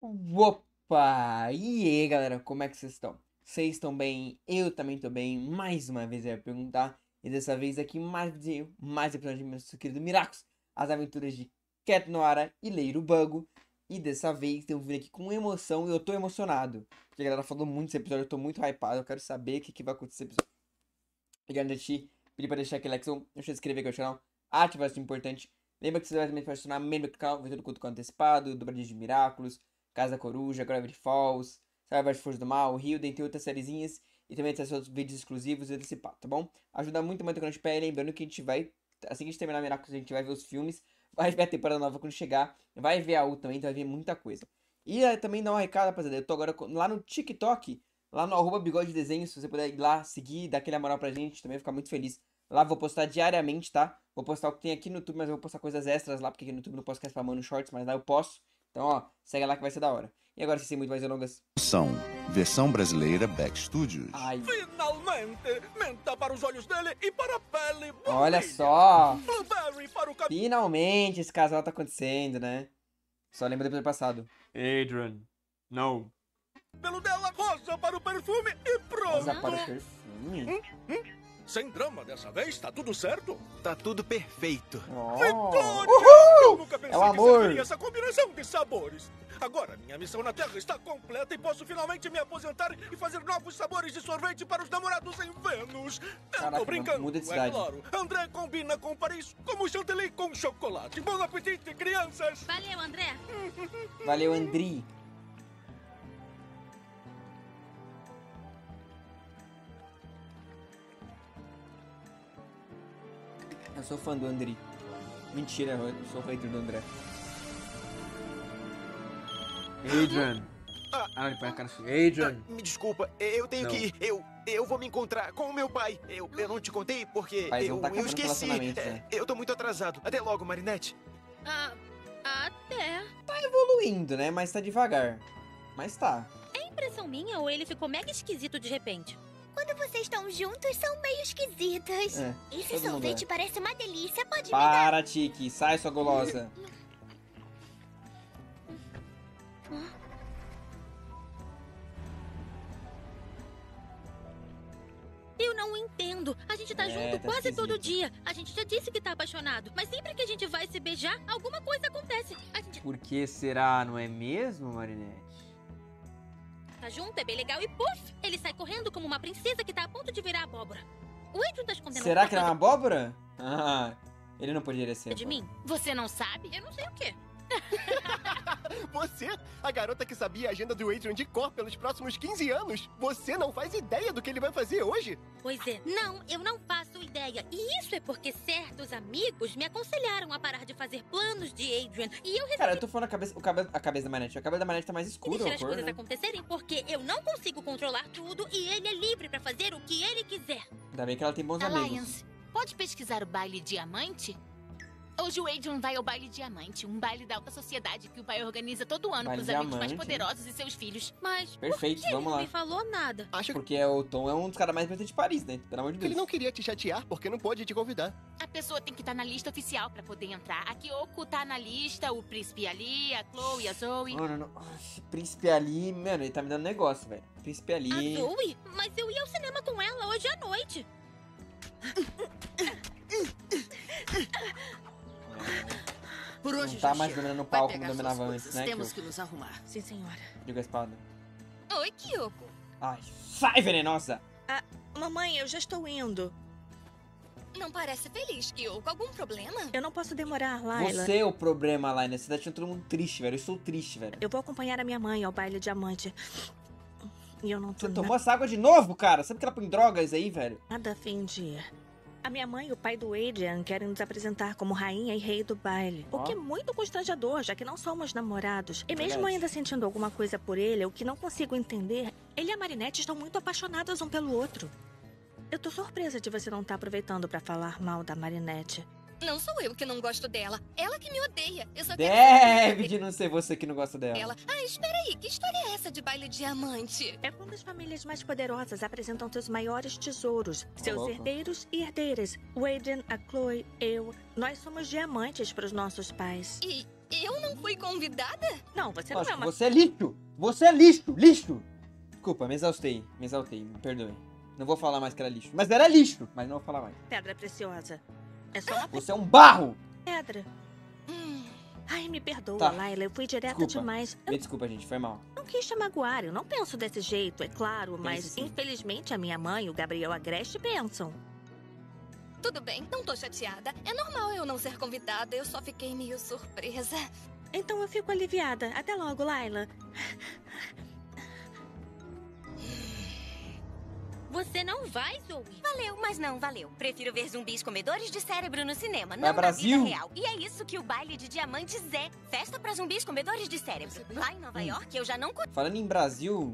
Opa! E aí, galera, como é que vocês estão? Vocês estão bem? Eu também tô bem. Mais uma vez eu ia perguntar. E dessa vez aqui mais episódio de meu querido Miracos. As aventuras de Cat Noara e Leiro Bugo. E dessa vez tem um vídeo aqui com emoção e eu tô emocionado. Porque a galera falou muito desse episódio, eu tô muito hypado. Eu quero saber o que vai acontecer nesse episódio. E antes de assistir, pedir pra deixar aquele like, não deixa de se inscrever aqui no canal. Ativar o importante. Lembra que você vai também se tornar membro do canal, ver todo o conteúdo antecipado, dobradinha de Miraculous, Casa da Coruja, Gravity Falls, Cyber Força do Mal, Rio, dentre outras sériezinhas. E também tem outros vídeos exclusivos e antecipados, tá bom? Ajuda muito a manter o canal de pé. Lembrando que a gente vai, assim que a gente terminar Miraculous, a gente vai ver os filmes. Vai ver a temporada nova quando chegar. Vai ver a U também, então vai ver muita coisa. E também dá um recado, rapaziada. Eu tô agora lá no TikTok, lá no @bigode se você puder ir lá, seguir, dar aquela moral pra gente, também ficar muito feliz. Lá vou postar diariamente, tá? Vou postar o que tem aqui no YouTube, mas eu vou postar coisas extras lá, porque aqui no YouTube não posso ficar spamando shorts, mas lá eu posso. Então, ó, segue lá que vai ser da hora. E agora, sem muito mais delongas. Versão brasileira Back Studios. Ai, Finalmente! Menta para os olhos dele e para a pele. olha só! Blueberry para o cabelo. Finalmente esse casal tá acontecendo, né? Só lembra do episódio passado. Adrian, não. Dela, rosa para o perfume e pronto. Rosa para o perfume. Sem drama dessa vez, tá tudo certo? Tá tudo perfeito. Oh. Vitória! Eu nunca pensei É o que amor. serviria essa combinação de sabores. Agora minha missão na Terra está completa e posso finalmente me aposentar e fazer novos sabores de sorvete para os namorados em Vênus. Eu Caraca, tô brincando, muda de é cidade. claro. André combina com Paris como chantilly com chocolate. Bom apetite, crianças! Valeu, André. Valeu, Andri. Eu sou fã do Andri. Mentira, eu sou hater do André. Adrian. Ah, ele põe a cara assim. Adrian. Me desculpa, eu tenho Não. que ir. Eu vou me encontrar com o meu pai. Eu não te contei porque Pais não eu, tá eu acabando esqueci. relacionamento, né? Eu tô muito atrasado. Até logo, Marinette. Até. Evoluindo, né? Mas tá devagar. Mas tá. É impressão minha ou ele ficou mega esquisito de repente? Quando vocês estão juntos, são meio esquisitas. É, Esse todo mundo sorvete é. parece uma delícia. Pode me dar? Para, Tiki. Sai, sua golosa. Eu não entendo. A gente tá junto tá quase todo esquisito. dia. A gente já disse que tá apaixonado. Mas sempre que a gente vai se beijar, alguma coisa acontece. A gente Por que será, não é mesmo, Marinette? tá junto, é bem legal e puf! Ele sai correndo como uma princesa que tá a ponto de virar abóbora. O Adrian tá escondendo Será alguma que era uma abóbora? Ah, ele não poderia ser. coisa de mim. Você não sabe? Eu não sei o quê. Você, a garota que sabia a agenda do Adrian de cor pelos próximos 15 anos, você não faz ideia do que ele vai fazer hoje? Pois é. Não, eu não faço ideia. E isso é porque certos amigos me aconselharam a parar de fazer planos de Adrian. E eu resolvi Cara, eu tô falando a cabeça da Manete. A cabeça da Manete tá mais escura, deixar a as cor, coisas né? acontecerem porque eu não consigo controlar tudo e ele é livre pra fazer o que ele quiser. Ainda bem que ela tem bons amigos. Alliance, pode pesquisar o baile diamante? Hoje o Adrian vai ao baile diamante, um baile da alta sociedade que o pai organiza todo ano Baile pros amigos mais diamante. poderosos e seus filhos. Mas Perfeito, por que ele vamos não lá. me falou nada? Acha Porque o Tom é um dos caras mais importantes de Paris, né? Pelo amor de que ele Deus. não queria te chatear porque não pôde te convidar. A pessoa tem que estar na lista oficial pra poder entrar. A Kyoko tá na lista, o príncipe ali, a Chloe, a Zoe. Mano, esse príncipe ali, mano, ele tá me dando negócio, velho. Príncipe ali. A Zoe? Mas eu ia ao cinema com ela hoje à noite. Por hoje Não tá já mais chega. dominando o Vai palco como pegar dominava suas antes, coisas. né? Temos Que que nos arrumar. Sim, senhora. eu digo a espada. Oi, Kyoko. Ai, sai, venenosa! Mamãe, eu já estou indo. Não parece feliz, Kyoko. Algum problema? Eu não posso demorar, Layla. Você é o problema lá, né? Você tá deixando todo mundo triste, velho. Eu sou triste, velho. Eu vou acompanhar a minha mãe ao baile diamante. E eu não tô Você tomou essa água de novo, cara? Sabe que ela põe drogas aí, velho? nada a fim de ir. A minha mãe e o pai do Adrian querem nos apresentar como rainha e rei do baile. O Ó. que é muito constrangedor, já que não somos namorados. E mesmo Verdade. ainda sentindo alguma coisa por ele, o que não consigo entender, ele e a Marinette estão muito apaixonados um pelo outro. Eu tô surpresa de você não estar aproveitando pra falar mal da Marinette. Não sou eu que não gosto dela. Ela que me odeia. Eu só Deve de não ser você que não gosta dela. Ela. Ah, espera aí. Que história é essa de baile diamante? É quando as famílias mais poderosas apresentam seus maiores tesouros, seus louco. herdeiros e herdeiras. O Adrian, a Chloe, eu, nós somos diamantes para os nossos pais. E Eu não fui convidada? Não, você não Lógico, é uma... você é lixo! Você é lixo! Lixo! Desculpa, me exaltei, me perdoe. Não vou falar mais que era lixo. Mas era lixo! Mas não vou falar mais. pedra preciosa. É só uma Você é um barro! pedra. Ai, me perdoa, Tá. Layla. Eu fui direta Desculpa. demais. Me desculpa, gente, foi mal. Não quis te magoar. Eu não penso desse jeito, é claro. Mas, sim. infelizmente, a minha mãe e o Gabriel Agreste pensam. Tudo bem, não tô chateada. É normal eu não ser convidada, eu só fiquei meio surpresa. Então eu fico aliviada. Até logo, Layla. Você não vai, Zoe? Valeu, mas não valeu. Prefiro ver zumbis comedores de cérebro no cinema, Vai, não na Brasil. vida real. E é isso que o baile de diamantes é. Festa pra zumbis comedores de cérebro. Lá em Nova York, eu já não... Falando em Brasil,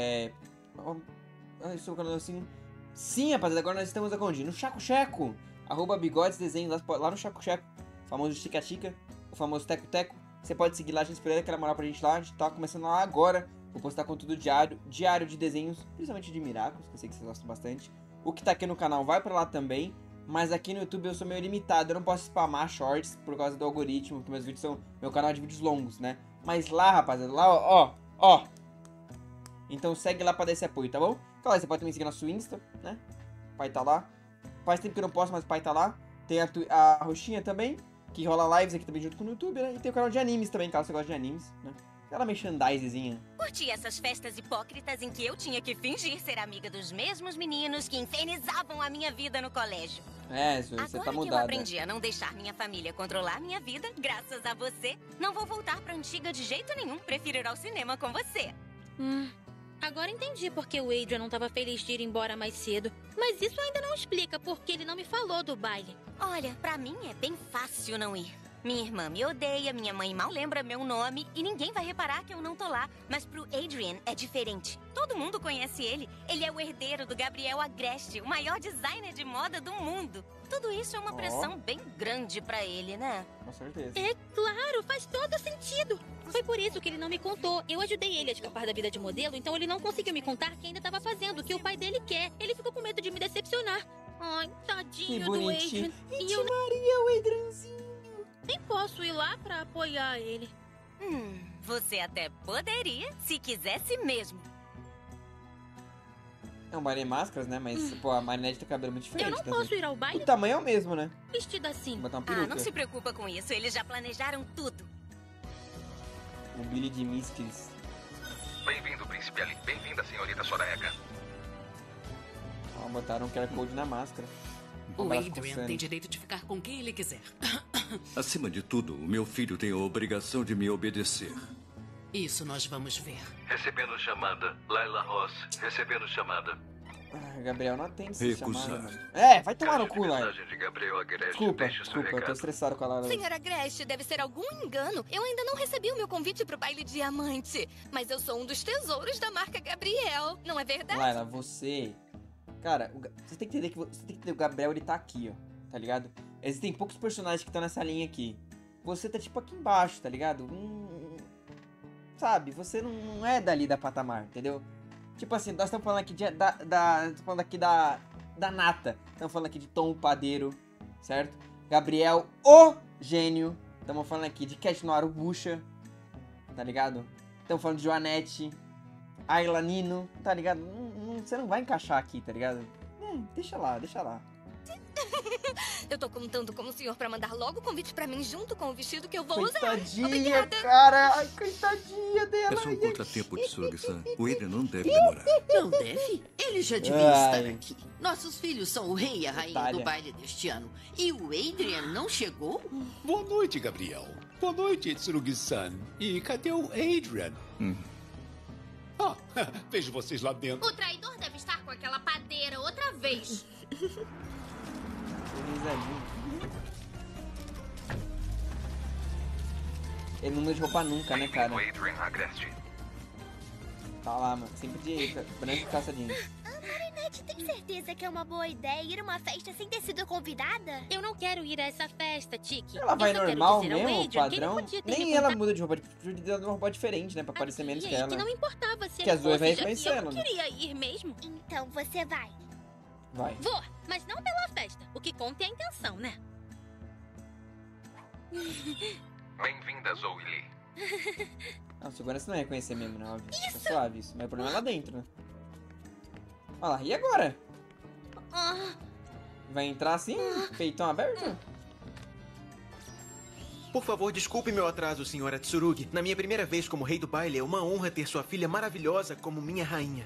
eu estou falando assim... Sim, rapaziada, agora nós estamos onde? No Chaco Checo. @bigodes desenhos lá no Chaco Checo. O famoso Chica Chica, o famoso Teco Teco. Você pode seguir lá, a gente espera aquela moral pra gente lá. A gente tá começando lá agora. Vou postar conteúdo diário de desenhos, principalmente de Miracos, que eu sei que vocês gostam bastante. O que tá aqui no canal vai pra lá também. Mas aqui no YouTube eu sou meio limitado, eu não posso spamar shorts por causa do algoritmo, porque meus vídeos são... Meu canal é de vídeos longos, né? Mas lá, rapaziada, lá, ó. Então segue lá pra dar esse apoio, tá bom? Claro, você pode também seguir nosso Insta, né? O pai tá lá. Faz tempo que eu não posto, mas o pai tá lá. Tem a roxinha também, que rola lives aqui também junto com o YouTube, né? E tem o canal de animes também, caso você goste de animes, né? Aquela merchandisezinha. Curti essas festas hipócritas em que eu tinha que fingir ser amiga dos mesmos meninos que infernizavam a minha vida no colégio. É, você tá Agora que eu mudada. aprendi a não deixar minha família controlar minha vida, graças a você, não vou voltar pra antiga de jeito nenhum. Prefiro ir ao cinema com você. Agora entendi porque o Adrian não estava feliz de ir embora mais cedo. Mas isso ainda não explica porque ele não me falou do baile. Olha, pra mim é bem fácil não ir. Minha irmã me odeia, minha mãe mal lembra meu nome e ninguém vai reparar que eu não tô lá. Mas pro Adrian é diferente. Todo mundo conhece ele. Ele é o herdeiro do Gabriel Agreste, o maior designer de moda do mundo. Tudo isso é uma pressão bem grande pra ele, né? Com certeza. É claro, faz todo sentido. Foi por isso que ele não me contou. Eu ajudei ele a escapar da vida de modelo, então ele não conseguiu me contar que ainda estava fazendo o que o pai dele quer. Ele ficou com medo de me decepcionar. Ai, tadinho do Adrian. E eu Maria, o Adrianzinho. nem posso ir lá pra apoiar ele. Você até poderia, se quisesse mesmo. É um baile máscaras, né? Mas, pô, a Marinette tem cabelo muito diferente. Eu não posso ir ao baile O tamanho é o mesmo, né? vestida assim. Vou botar uma peruca. Não se preocupa com isso, eles já planejaram tudo. O Billy de Miskis. Bem-vindo, Príncipe Ali. Bem-vinda, senhorita Soraya. Ó, botaram um QR Code na máscara. O Adrian tem direito de ficar com quem ele quiser. Acima de tudo, o meu filho tem a obrigação de me obedecer. Isso nós vamos ver. Recebendo chamada. Layla Ross, recebendo chamada. Gabriel não atende essa Recusar. chamada, mano. Vai tomar no cu, Layla. Mensagem de Gabriel Agreste. Desculpa, Deixe seu eu tô recado. estressado com a Layla. Senhora Agreste, deve ser algum engano. Eu ainda não recebi o meu convite pro baile diamante. Mas eu sou um dos tesouros da marca Gabriel. Não é verdade? Layla, você... Cara, você tem que entender que o Gabriel, ele tá aqui, ó. Tá ligado? Existem poucos personagens que estão nessa linha aqui. Você tá tipo aqui embaixo, tá ligado? Sabe, você não é dali da patamar, entendeu? Tipo assim, nós estamos falando aqui estamos falando aqui da Nata. Estamos falando aqui de Tom o Padeiro, certo? Gabriel, o gênio. Estamos falando aqui de Cat Noir, o Bucha. Tá ligado? Estamos falando de Joanette, Ayla Nino, tá ligado? Você não vai encaixar aqui, tá ligado? Deixa lá. Eu tô contando com o senhor pra mandar logo o convite pra mim junto com o vestido que eu vou usar. Coitadinha, Obrigada. cara. Ai, coitadinha dela. É só um contratempo de Tsurugi-san. O Adrian não deve demorar. Não deve? Ele já devia estar aqui. Nossos filhos são o rei e a rainha do baile deste ano. E o Adrian não chegou? Boa noite, Gabriel. Boa noite, Tsurugi-san. E cadê o Adrian? Vejo vocês lá dentro. O traidor deve estar com aquela padeira outra vez. Ele não muda de roupa nunca, né, cara? Adrian Agreste. Tá lá, mano. Sempre de branco e calça jeans. Marinette, tem certeza que é uma boa ideia ir a uma festa sem ter sido convidada? Eu não quero ir a essa festa, Tiki. Ela vai Eu só quero normal dizer ao mesmo, Adrian que ele padrão? podia ter Nem me ela contado. muda de roupa, de uma roupa diferente, né? Pra parecer menos que E ela. que não importava se Que ele a Zoe vai fosse, já que eu reconhecendo, não né? queria ir mesmo. Então você vai. Vai. Vou, mas não pela festa. O que conta é a intenção, né? Bem-vinda, Zoe Lee. Não, segurança não ia reconhecer mesmo, né? Óbvio. Tá suave isso. Mas o problema é lá dentro, né? Olha lá, e agora? Vai entrar assim? Peitão aberto? Por favor, desculpe meu atraso, senhora Tsurugi. Na minha primeira vez como rei do baile, é uma honra ter sua filha maravilhosa como minha rainha.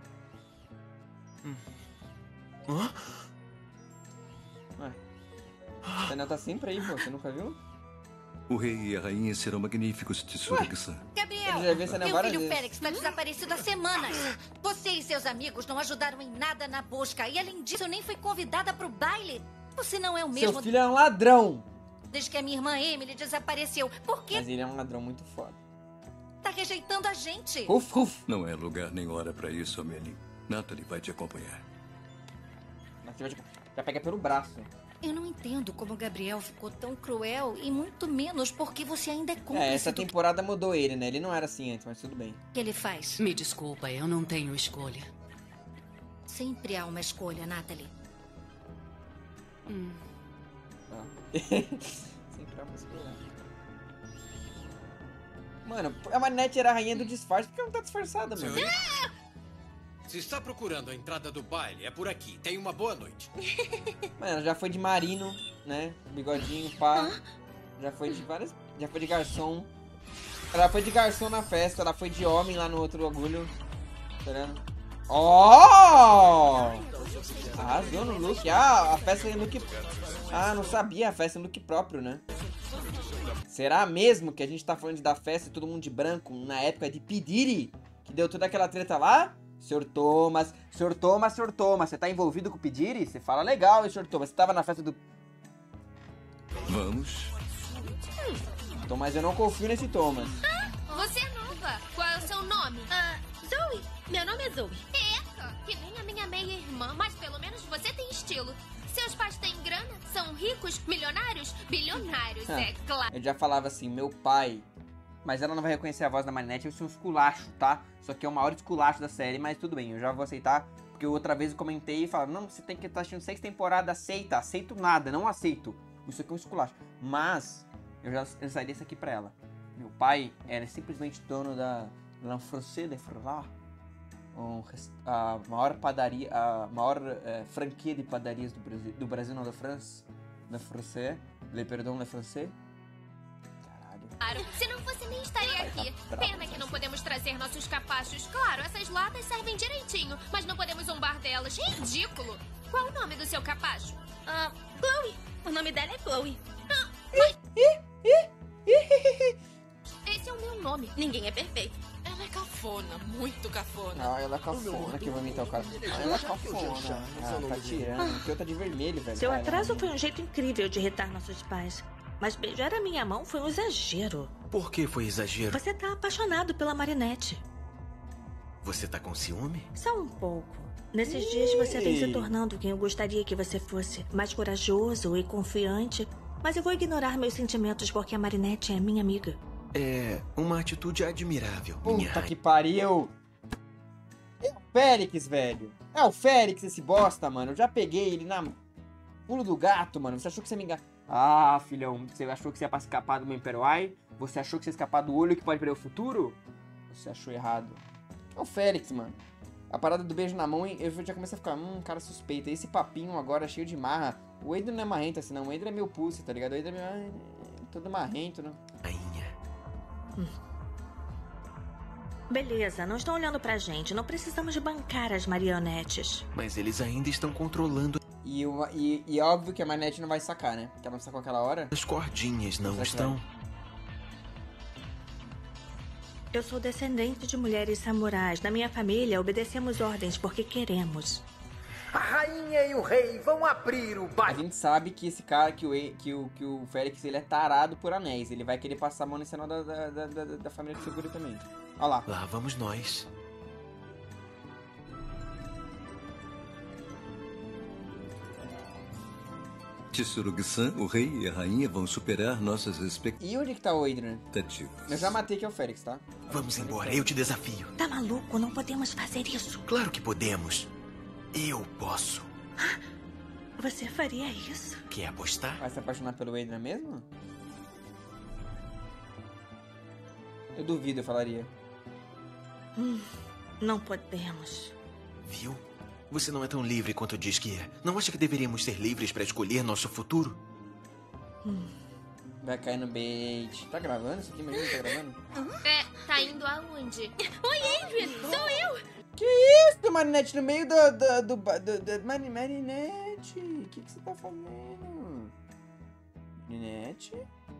O Daniel tá sempre aí, pô. Você nunca viu? O rei e a rainha serão magníficos, Tsurugi-san. Gabriel, meu filho Félix está desaparecido há semanas. Você e seus amigos não ajudaram em nada na busca. E além disso, eu nem fui convidada pro baile. Você não é o mesmo... Seu filho é um ladrão. Desde que a minha irmã Emily desapareceu. Por quê? Mas ele é um ladrão muito foda. Tá rejeitando a gente. Não é lugar nem hora pra isso, Amelie. Natalie vai te acompanhar. Já pega pelo braço. Eu não entendo como o Gabriel ficou tão cruel e muito menos porque você ainda é cúmplice. Essa temporada mudou ele, né? Ele não era assim antes, mas tudo bem. O que ele faz? Me desculpa, eu não tenho escolha. Sempre há uma escolha, Natalie. Sempre há uma escolha. Mano, a Marinette era a rainha do disfarce, por que ela não tá disfarçada, mano? Se está procurando a entrada do baile, é por aqui. Tenha uma boa noite. Mano, ela já foi de marino, né? Bigodinho, pá. Já foi de várias... Já foi de garçom. Ela foi de garçom na festa, ela foi de homem lá no outro orgulho. Tá vendo? Oh! Arrasou no look. Ah, a festa em look... Ah, não sabia. A festa em look próprio, né? Será mesmo que a gente tá falando da festa e todo mundo de branco na época de P. Diddy? Que deu toda aquela treta lá? Senhor Thomas, você tá envolvido com o P. Diddy? Você fala legal, hein, Senhor Thomas? Você tava na festa do... Vamos. Thomas, eu não confio nesse Thomas. Você é nova. Qual é o seu nome? Zoe. Meu nome é Zoe. Eita, que nem a minha meia-irmã, mas pelo menos você tem estilo. Seus pais têm grana? São ricos? Milionários? Bilionários, é claro. Eu já falava assim, meu pai... Mas ela não vai reconhecer a voz da Marinette, isso é um esculacho, tá? Isso aqui é o maior esculacho da série, mas tudo bem, eu já vou aceitar. Porque outra vez eu comentei e falaram, não, você tem que estar assistindo 6 temporadas, aceito nada, não aceito. Isso aqui é um esculacho. Mas, eu sairia isso aqui pra ela. Meu pai era simplesmente dono da L'Enfrancais de Frelard, a maior padaria, a maior franquia de padarias do Brasil, não da França. L'Enfrancais, le français. Claro, se não fosse nem estaria aqui. Pena que não podemos trazer nossos capachos. Claro, essas latas servem direitinho, mas não podemos zombar delas. Ridículo! Qual o nome do seu capacho? Chloe. O nome dela é Chloe. Esse é o meu nome. Ninguém é perfeito. Ela é cafona, muito cafona. Ah, ela é cafona, que vai imitar o cara. Ela é cafona. Tá tirando. Que eu tá de vermelho, velho. Seu atraso foi um jeito incrível de irritar nossos pais. Mas beijar a minha mão foi um exagero. Por que foi exagero? Você tá apaixonado pela Marinette. Você tá com ciúme? Só um pouco. Nesses dias você vem se tornando quem eu gostaria que você fosse. Mais corajoso e confiante. Mas eu vou ignorar meus sentimentos porque a Marinette é minha amiga. É uma atitude admirável, minha Puta que pariu! É o Félix, velho. É o Félix esse bosta, mano. Eu já peguei ele na... Pulo do gato, mano. Você achou que você me enganou? Ah, filhão. Você achou que você ia escapar do meu Império Ai? Você achou que você ia escapar do olho que pode perder o futuro? Você achou errado. É o Félix, mano. A parada do beijo na mão, eu já comecei a ficar, cara suspeito. Esse papinho agora cheio de marra. O Adrian não é marrento assim, não. O Adrian é meu pussy, tá ligado? O Adrian é todo marrento, né? Beleza, não estão olhando pra gente. Não precisamos bancar as marionetes. Mas eles ainda estão controlando. E é óbvio que a Marinette não vai sacar, né? Porque ela não sacou aquela hora. As cordinhas não estão. Eu sou descendente de mulheres samurais. Na minha família, obedecemos ordens porque queremos. A rainha e o rei vão abrir o baile. A gente sabe que esse cara, que o Félix, ele é tarado por anéis. Ele vai querer passar a mão nesse anel da família de Segura também. Olha lá. Lá vamos nós. Tsurugi-san, o rei e a rainha vão superar nossas expectativas. E onde que tá o Adrian? Eu já matei que é o Félix, tá? Vamos embora, eu te desafio. Tá maluco? Não podemos fazer isso. Claro que podemos. Eu posso. Você faria isso? Quer apostar? Vai se apaixonar pelo Adrian mesmo? Eu duvido, eu falaria. Não podemos. Viu? Você não é tão livre quanto diz que é. Não acha que deveríamos ser livres pra escolher nosso futuro? Vai cair no bait. Tá gravando isso aqui? Imagina, tá gravando? Tá indo aonde? Oi, Adrian! Sou eu! Que isso, Marinette? No meio do Marinette? O que você tá fazendo? Marinette?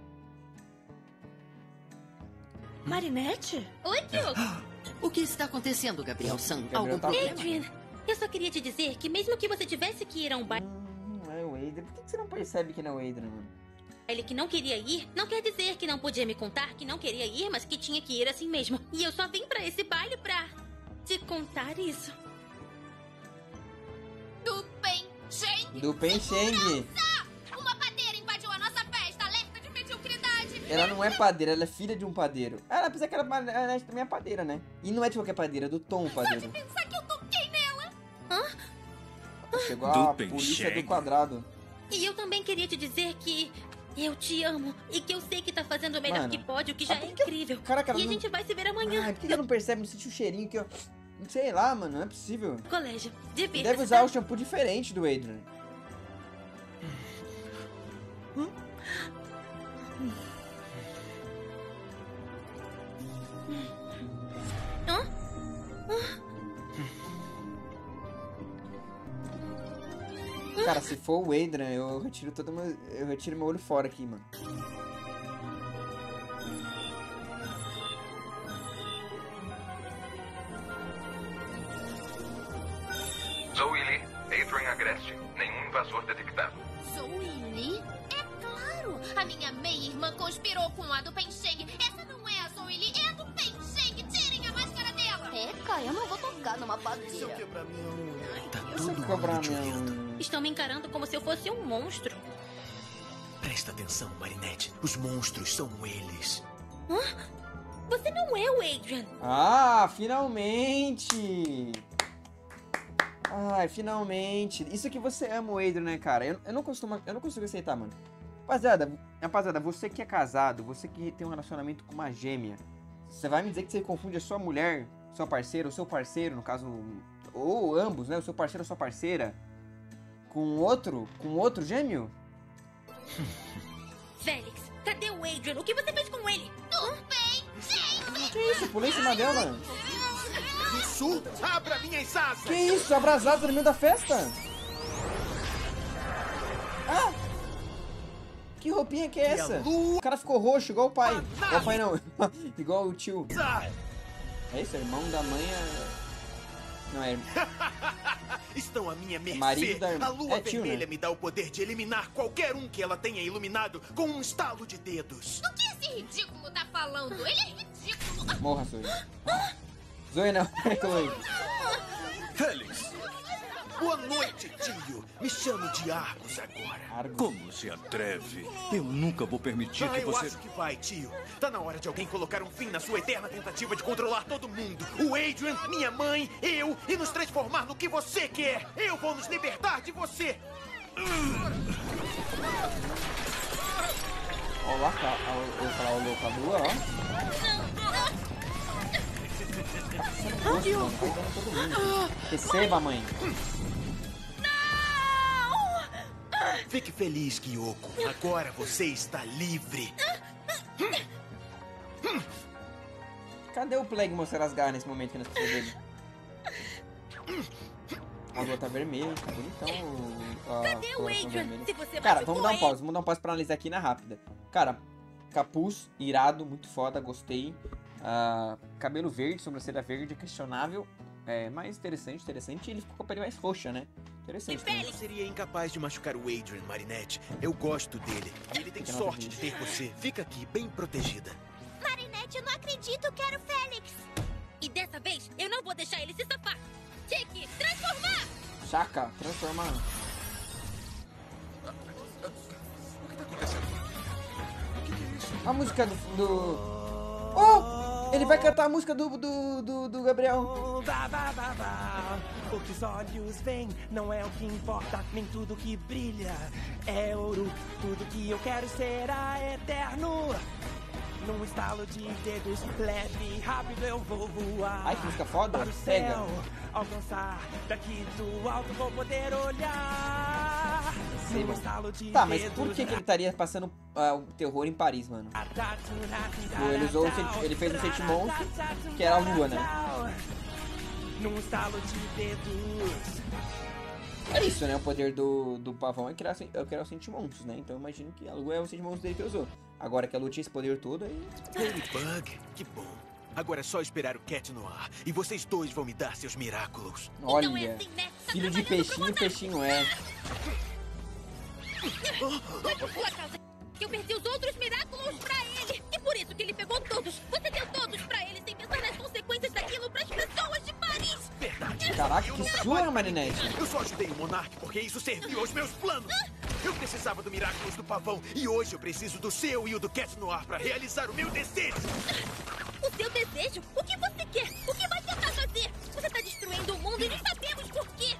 Marinette? Oi, Kyo! O que está acontecendo, Gabriel-san? Gabriel Algum tá- problema? Adrian, eu só queria te dizer que mesmo que você tivesse que ir a um baile Não é o Adrian. Por que você não percebe que não é o Adrian, mano? que não queria ir, não quer dizer que não podia me contar que não queria ir, mas que tinha que ir assim mesmo. E eu só vim pra esse baile pra te contar isso. Do Pencheng. Uma padeira invadiu a nossa festa, alerta de mediocridade. Ela não é padeira, ela é filha de um padeiro. Ela pensa que ela também é padeira, né? E não é de qualquer padeira, é do Tom padeiro. Pensar que eu toquei nela. Chegou a polícia do quadrado. E eu também queria te dizer que eu te amo e que eu sei que tá fazendo o melhor Mano, que pode, o que já é incrível. Caraca, e a não- gente vai se ver amanhã. Ai, por que ela não percebe, não sente o cheirinho que eu... Sei lá, mano, não é possível. Colégio, divirta-se, Deve usar tá? o shampoo diferente do Adrian. Cara, se for o Adrian, eu retiro meu olho fora aqui, mano. Zoe Lee, Adrian Agreste. Nenhum invasor detectado. Zoe Lee? É claro! A minha meia-irmã conspirou com a do Pencheng. Essa não é a Zoe Lee, é a do Pencheng. Tirem a máscara dela! Eu não vou tocar numa padeira. Estão me encarando como se eu fosse um monstro. Presta atenção, Marinette. Os monstros são eles. Você não é o Adrian. Ah, finalmente! Ai, finalmente. Isso que você ama o Adrian, né, cara? Eu não consigo aceitar, mano. Rapaziada, você que é casado, você que tem um relacionamento com uma gêmea, você vai me dizer que você confunde a sua mulher, sua parceira, o seu parceiro, no caso, ou ambos, né? O seu parceiro ou sua parceira, com outro gêmeo? Félix, cadê o Adrian? O que você fez com ele? Que isso? Pulei em cima dela. Isso? Abra minhas asas! Que isso? Abrasado no meio da festa? Ah! Que roupinha que é essa? O cara ficou roxo, igual o pai. Igual o pai não. Igual o tio. É isso? Irmão da mãe Não é... Estão à minha mercê. Marido da irmã. A lua Tio, vermelha né? me dá o poder de eliminar qualquer um que ela tenha iluminado com um estalo de dedos. Do que esse ridículo tá falando? Ele é ridículo! Morra, Zoe. Zoe não, é Chloe. Félix! Boa noite, tio. Me chame de Argos agora. Como se atreve? Eu nunca vou permitir que Eu você... acho que vai, tio. Tá na hora de alguém colocar um fim na sua eterna tentativa de controlar todo mundo. O Adrian, minha mãe, eu, e nos transformar no que você quer. Eu vou nos libertar de você. Ó lá, eu vou falar o locador, ó. Receba, mãe. Fique feliz, Kyoko. Agora você está livre. Cadê o Plague mostrar as garras nesse momento que nós precisamos dele? A lua tá vermelha, tá bonitão. Cadê o Adrian? Se você Cara, vamos machucou dar um pause pra analisar aqui na rápida. Cara, capuz, irado, muito foda, gostei. Cabelo verde, sobrancelha verde, questionável. Mas interessante. E ele ficou com a pele mais roxa, né? Interessante. Eu seria incapaz de machucar o Adrian, Marinette. Eu gosto dele. E ele tem sorte de ter você. Fica aqui, bem protegida. Marinette, eu não acredito, eu quero Félix. E dessa vez, eu não vou deixar ele se safar. Tiki, transformar! Chaka, transformar. A música do... Oh! Ele vai cantar a música do Gabriel. O que os olhos veem não é o que importa, nem tudo que brilha é ouro. Tudo que eu quero será eterno. Num estalo de dedos, leve, rápido eu vou voar. Ai, que música foda. Para o céu, alcançar, daqui do alto vou poder olhar. Sei, mano. Tá, mas por que ele estaria passando o terror em Paris, mano? Ele fez um Sentimonstre, que era a lua, né? Num estalo de dedos. É isso, né? O poder do pavão é criar os Sentimonstres, né? Então eu imagino que a lua é o Sentimonstre dele que usou. Agora que a lua tinha esse poder todo, aí... Ladybug, que bom. Agora é só esperar o Cat Noir. E vocês dois vão me dar seus miraculos. Olha, filho de peixinho, peixinho é. Foi por sua causa que eu perdi os outros miraculos pra ele. E por isso que ele pegou todos. Você deu todos pra ele sem pensar nas consequências daquilo pras pessoas de Paris. Verdade. Caraca, que surra, Marinette. Eu só ajudei o Monark porque isso serviu aos meus planos. Eu precisava do Miraculous do Pavão e hoje eu preciso do seu e o do Cat Noir pra realizar o meu desejo. O seu desejo? O que você quer? O que vai tentar fazer? Você tá destruindo o mundo e nem sabemos por quê.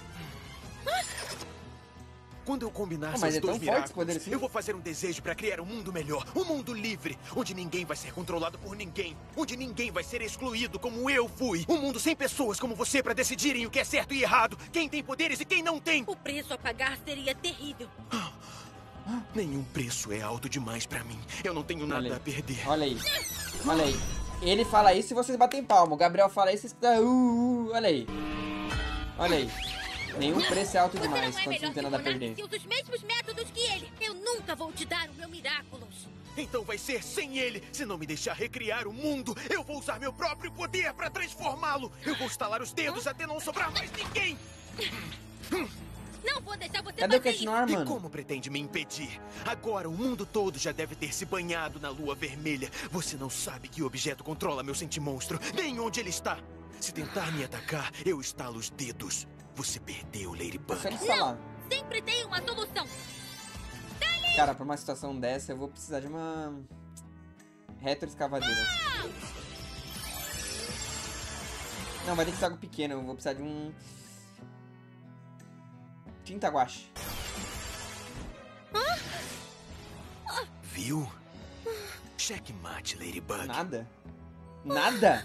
Quando eu combinar mas seus dois miraculos, assim? Eu vou fazer um desejo pra criar um mundo melhor. Um mundo livre, onde ninguém vai ser controlado por ninguém. Onde ninguém vai ser excluído como eu fui. Um mundo sem pessoas como você pra decidirem o que é certo e errado. Quem tem poderes e quem não tem. O preço a pagar seria terrível. Nenhum preço é alto demais pra mim. Eu não tenho nada a perder. Olha aí. Olha aí. Ele fala isso e vocês batem palma. O Gabriel fala isso e vocês escutam. Olha aí. Olha aí. Nenhum preço é alto demais quando você não tem nada a perder. Você usa os mesmos métodos que ele. Eu nunca vou te dar o meu Miraculous. Então vai ser sem ele. Se não me deixar recriar o mundo, eu vou usar meu próprio poder pra transformá-lo. Eu vou estalar os dedos até não sobrar mais ninguém. Não vou deixar você Cadê o Cat Noir, mano? E como pretende me impedir? Agora o mundo todo já deve ter se banhado na lua vermelha. Você não sabe que objeto controla meu Sentimonstro, nem onde ele está. Se tentar me atacar, eu estalo os dedos. Você perdeu, Ladybug. Não, sempre tem uma solução. Cara, pra uma situação dessa, eu vou precisar de uma retroescavadeira. Não, vai ter que ser algo pequeno. Eu vou precisar de um tinta guache. Viu? Checkmate, Ladybug. Nada? Nada?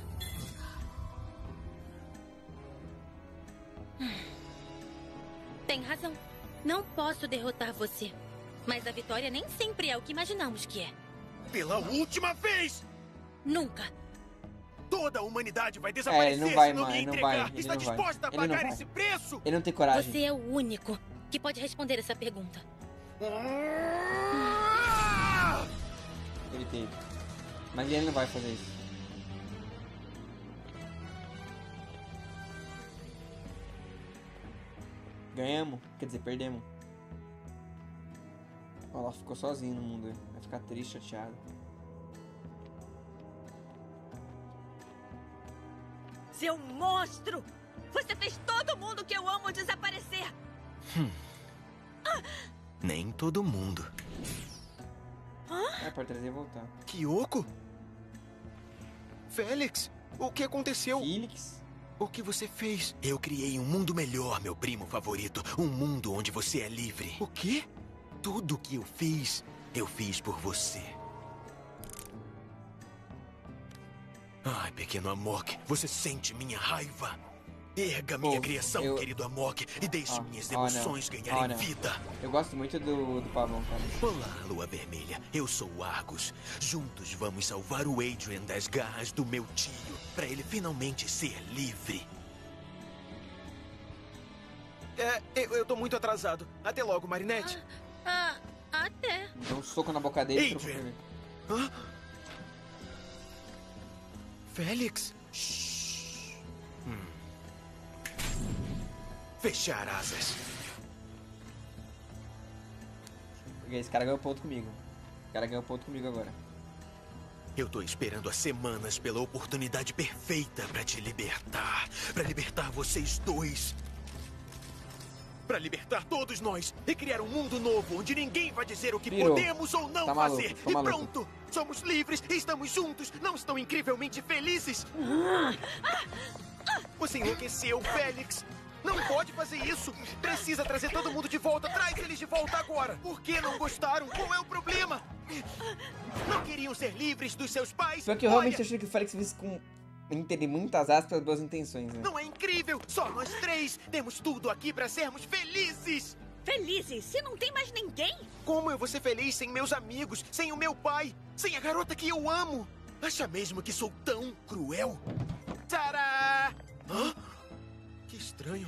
Tem razão. Não posso derrotar você. Mas a vitória nem sempre é o que imaginamos que é. Pela última vez! Nunca. Toda a humanidade vai desaparecer ele não vai, se não me entregar. Ele Está não vai. disposta a pagar esse preço? Ele não tem coragem. Você é o único que pode responder essa pergunta. Ele teve. Mas ele não vai fazer isso. Ganhamos, quer dizer, perdemos. Ela ficou sozinha no mundo. Vai ficar triste, chateada. Seu monstro! Você fez todo mundo que eu amo desaparecer! Nem todo mundo. É, pode trazer e voltar. Kyoko? Félix, o que aconteceu? Felix? O que você fez? Eu criei um mundo melhor, meu primo favorito. Um mundo onde você é livre. O quê? Tudo que eu fiz por você. Ai, pequeno Amok, você sente minha raiva? Erga minha criação, querido Amok, e deixe minhas emoções ganharem vida. Eu gosto muito do pavão, cara. Olá, Lua Vermelha. Eu sou o Argus. Juntos vamos salvar o Adrian das garras do meu tio, pra ele finalmente ser livre. Eu tô muito atrasado. Até logo, Marinette. Até. Dá um soco na boca dele. Adrian. Félix? Shhh. Fechar asas. Esse cara ganhou ponto comigo. O cara ganhou ponto comigo agora. Eu tô esperando há semanas pela oportunidade perfeita pra te libertar. Pra libertar vocês dois. Pra libertar todos nós e criar um mundo novo onde ninguém vai dizer o que podemos ou não fazer. E pronto, somos livres e estamos juntos. Não estão incrivelmente felizes? Você enlouqueceu, Félix. Não pode fazer isso! Precisa trazer todo mundo de volta! Traz eles de volta agora! Por que não gostaram? Qual é o problema? Não queriam ser livres dos seus pais? Só que eu realmente achei que o Félix fez com, entre muitas aspas, boas intenções, né? Não é incrível? Só nós três temos tudo aqui pra sermos felizes! Felizes? Se não tem mais ninguém? Como eu vou ser feliz sem meus amigos, sem o meu pai, sem a garota que eu amo? Acha mesmo que sou tão cruel? Tadá! Hã? Que estranho.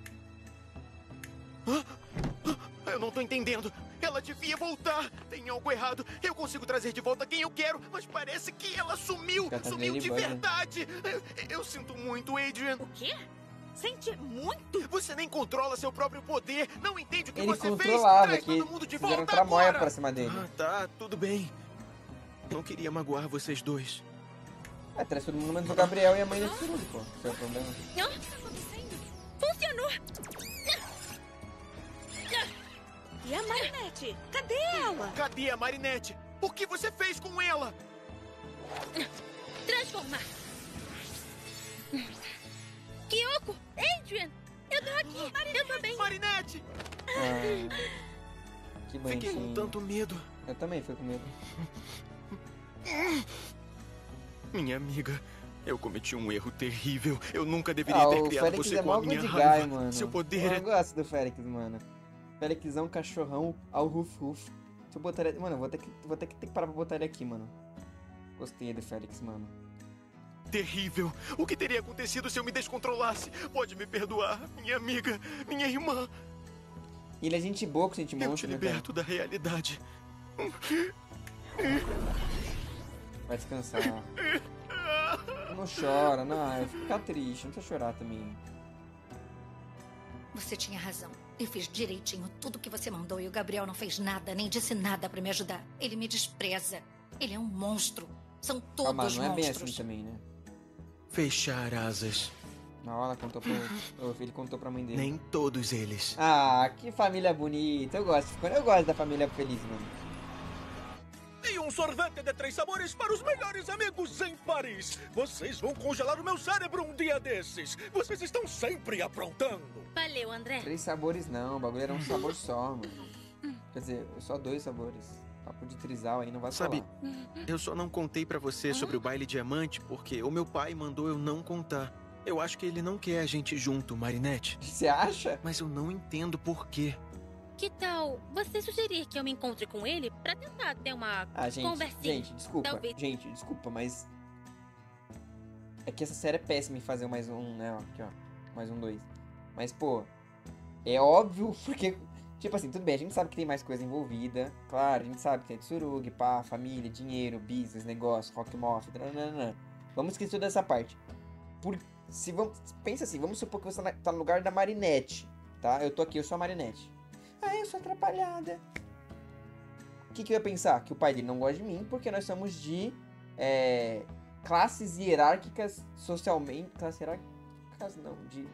Hã? Eu não tô entendendo. Ela devia voltar. Tem algo errado. Eu consigo trazer de volta quem eu quero, mas parece que ela sumiu. Sumiu de verdade. Eu sinto muito, Adrian. O quê? Sente muito? Você nem controla seu próprio poder. Não entende o que Ele você fez. controlava, Traz que todo mundo de fizeram volta tramóia agora. pra cima dele. Ah, tá. Tudo bem. Não queria magoar vocês dois. Traz todo mundo menos o Gabriel e a mãe da Tsurugi, pô. Esse é o problema. Funcionou! E a Marinette? Cadê ela? Cadê a Marinette? O que você fez com ela? Transformar. Kyoko! Adrian! Eu tô aqui! Eu tô bem! Marinette! Que bonitinho. Fiquei com tanto medo. Eu também fui com medo. Minha amiga, eu cometi um erro terrível. Eu nunca deveria ter criado Félix você é com a mó minha good raiva. guy, mano. Seu poder Eu gosto do Félix, mano. Félix é um cachorrão ao ruf-ruf. Deixa eu botar ele... Mano, eu vou ter que parar pra botar ele aqui, mano. Gostei do Félix, mano. Terrível. O que teria acontecido se eu me descontrolasse? Pode me perdoar, minha amiga, minha irmã. Ele é gente boa com sentimento. Eu te liberto da realidade. Vai descansar. Não chora, não. Eu fico triste. Não precisa chorar também. Você tinha razão. Eu fiz direitinho tudo que você mandou e o Gabriel não fez nada, nem disse nada pra me ajudar. Ele me despreza. Ele é um monstro. São todos monstros. Não é bem assim também, né? Fechar asas. Na hora contou ele contou pra mãe dele. Nem todos eles. Ah, que família bonita. Eu gosto da família feliz, mano. E um sorvete de 3 sabores para os melhores amigos em Paris. Vocês vão congelar o meu cérebro um dia desses. Vocês estão sempre aprontando. Valeu, André. 3 sabores não, o bagulho era um sabor só, mano. Quer dizer, só 2 sabores. Papo de trisal aí não vai falar. Sabe, eu só não contei pra você sobre o baile diamante porque o meu pai mandou eu não contar. Eu acho que ele não quer a gente junto, Marinette. Você acha? Mas eu não entendo por quê. Que tal você sugerir que eu me encontre com ele pra tentar ter uma conversinha? Gente, desculpa. Talvez. Gente, desculpa, mas... É que essa série é péssima em fazer mais um, né? Aqui, ó. Mais um 2. Mas, pô, é óbvio, porque... Tipo assim, tudo bem, a gente sabe que tem mais coisa envolvida. Claro, a gente sabe que tem Tsurugi, pá, família, dinheiro, business, negócio, rock moth, nananã. Vamos esquecer dessa parte. Pensa assim, vamos supor que você tá no lugar da Marinette, tá? Eu tô aqui, eu sou a Marinette. Ah, eu sou atrapalhada. O que eu ia pensar? Que o pai dele não gosta de mim porque nós somos de classes hierárquicas socialmente... Classes hierárquicas não, de...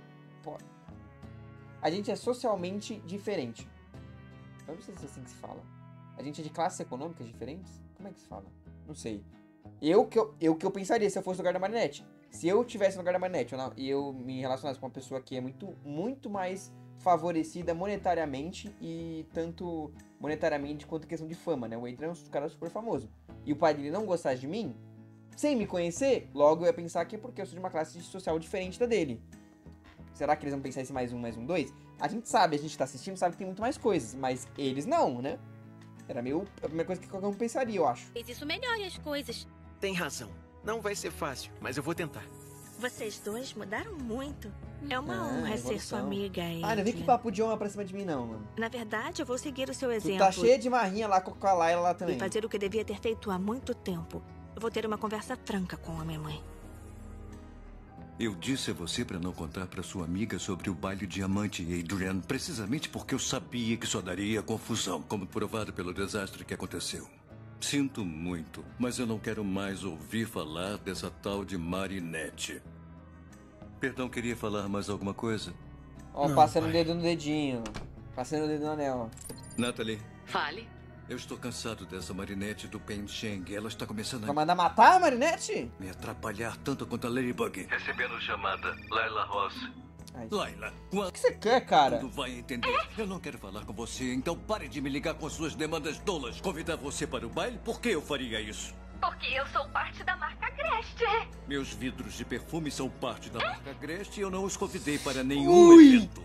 A gente é socialmente diferente. Eu não sei se é assim que se fala. A gente é de classes econômicas diferentes? Como é que se fala? Não sei. Eu que eu pensaria se eu fosse no lugar da Marinette. Se eu tivesse no lugar da Marinette e eu me relacionasse com uma pessoa que é muito, muito mais favorecida monetariamente, e tanto monetariamente quanto questão de fama, né? O Adrian é um cara super famoso. E o pai dele não gostar de mim, sem me conhecer, logo eu ia pensar que é porque eu sou de uma classe social diferente da dele. Será que eles vão pensar esse mais um 2? A gente sabe, a gente tá assistindo, sabe que tem muito mais coisas, mas eles não, né? Era meio a primeira coisa que qualquer um pensaria, eu acho. Fez isso melhore as coisas. Tem razão. Não vai ser fácil, mas eu vou tentar. Vocês dois mudaram muito. É uma honra ser sua amiga, Adrian. Ah, não vem com papo de honra pra cima de mim, não, mano. Na verdade, eu vou seguir o seu exemplo. Tu tá cheia de marrinha lá com a Layla lá também. E fazer o que eu devia ter feito há muito tempo. Eu vou ter uma conversa franca com a minha mãe. Eu disse a você para não contar para sua amiga sobre o baile diamante, Adrian, precisamente porque eu sabia que só daria confusão, como provado pelo desastre que aconteceu. Sinto muito, mas eu não quero mais ouvir falar dessa tal de Marinette. Perdão, queria falar mais alguma coisa? Ó, passando o dedo no dedinho. Passando o dedo no anel. Natalie. Fale. Eu estou cansado dessa Marinette do Pen Sheng. Ela está começando Vai mandar matar a Marinette? me atrapalhar tanto quanto a Ladybug. Recebendo chamada, Layla Ross. Layla, O que você quer, cara? quando vai entender? Eu não quero falar com você, então pare de me ligar com suas demandas tolas. Convidar você para o baile? Por que eu faria isso? Porque eu sou parte da marca Greste. Meus vidros de perfume são parte da marca Greste e eu não os convidei para nenhum evento.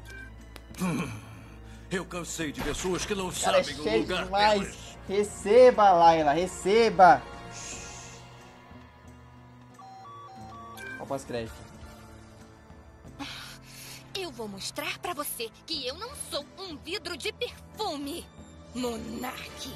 Eu cansei de pessoas que não Cara, sabem o cheio lugar demais. delas. Receba, Layla, receba. Olha o pós-crédito. Eu vou mostrar pra você que eu não sou um vidro de perfume, Monarque.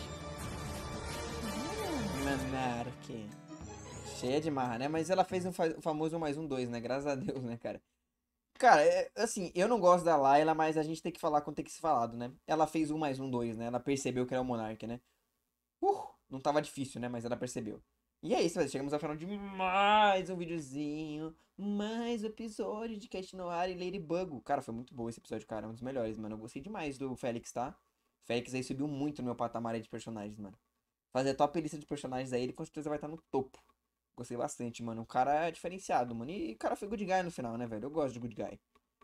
Monarque. Cheia de marra, né? Mas ela fez o famoso 1 mais 1, 2, né? Graças a Deus, né, cara? Cara, assim, eu não gosto da Layla, mas a gente tem que falar quando tem que ser falado, né? Ela fez 1 mais 1, 2, né? Ela percebeu que era o Monarque, né? Não tava difícil, né? Mas ela percebeu. E é isso, mas chegamos ao final de mais um videozinho, mais um episódio de Cat Noir e Ladybug. Cara, foi muito bom esse episódio, cara, um dos melhores, mano. Eu gostei demais do Félix, tá? O Félix aí subiu muito no meu patamar aí de personagens, mano. Fazer top lista de personagens aí, ele com certeza vai estar no topo. Gostei bastante, mano. O cara é diferenciado, mano. E o cara foi good guy no final, né, velho? Eu gosto de good guy.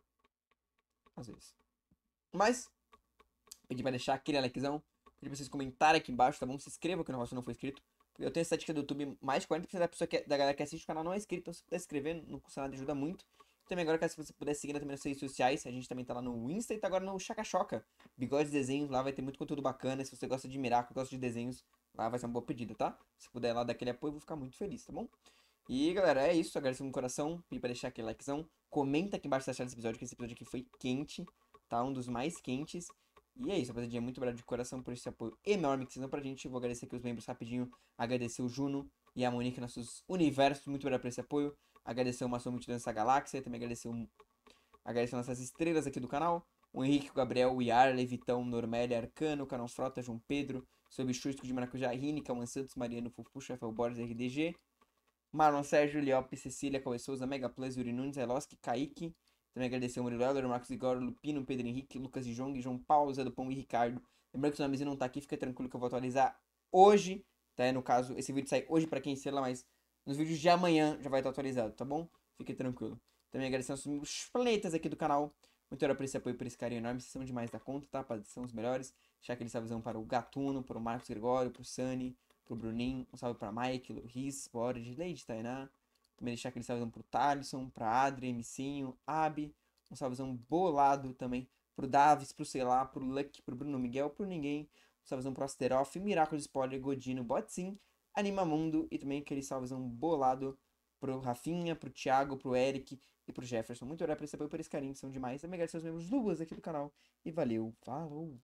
Às vezes. Mas, pedi pra deixar aquele likezão. Pedi pra vocês comentarem aqui embaixo, tá bom? Se inscrevam que o negócio não foi inscrito. Eu tenho estatística do YouTube, mais de 40% da galera que assiste o canal não é inscrito. Então se puder inscrever, não custa nada, ajuda muito. Também agora, se você puder seguir também nas redes sociais, a gente também tá lá no Insta e tá agora no Chaka Choca. Bigode Desenhos, lá vai ter muito conteúdo bacana. Se você gosta de Miracle, gosta de desenhos, lá vai ser uma boa pedida, tá? Se puder lá dar aquele apoio, eu vou ficar muito feliz, tá bom? E galera, é isso, agradeço no coração, pedi pra deixar aquele likezão. Comenta aqui embaixo se acharam desse episódio, que esse episódio aqui foi quente, tá? Um dos mais quentes. E é isso, rapaziada, muito obrigado de coração por esse apoio enorme que vocês dão pra gente. Eu vou agradecer aqui os membros rapidinho, agradecer o Juno e a Monique, nossos universos, muito obrigado por esse apoio. Agradecer o Maçom Multidão dessa galáxia, também agradecer nossas estrelas aqui do canal. O Henrique, o Gabriel, o Yarley, Vitão, Normélia, Arcano, Canão Frota, João Pedro, Subchusco de Maracujá, Rini, Calman Santos, Mariano, Fufuxa, Rafael Borges, RDG, Marlon Sérgio, Liop, Cecília, Cauê Souza, Mega Plus, Yuri Nunes, Eloski, Kaique. Também agradecer o Murilo Heller, Marcos Igor, Lupino, Pedro Henrique, Lucas de Jong, João Paulo, Zé do Pão e Ricardo. Lembrando que o nomezinho não tá aqui, fica tranquilo que eu vou atualizar hoje, tá? No caso, esse vídeo sai hoje pra quem sei lá, mas nos vídeos de amanhã já vai estar atualizado, tá bom? Fique tranquilo. Também agradecer aos amigos planetas aqui do canal. Muito obrigado por esse apoio, por esse carinho enorme. Vocês são demais da conta, tá? São os melhores. Deixar aquele salvezão para o Gatuno, para o Marcos Gregório, para o Sunny, para o Bruninho. Um salve para Mike, Luiz, Boris, Lady Tainá. Também deixar aquele salvezão para o Thalisson, para Adri, Micinho, Abi. Um salvezão bolado também pro Davis, pro Sei-lá, pro Lucky, pro Bruno Miguel, pro Ninguém. Um salvezão pro Asteroff, Miracle Spoiler, Godino, Botsim, Animamundo. E também aquele salvezão bolado pro Rafinha, pro Thiago, pro Eric e pro Jefferson. Muito obrigado por esse apoio, por esse carinho, são demais. Também agradecer aos membros Luas aqui do canal. E valeu, falou!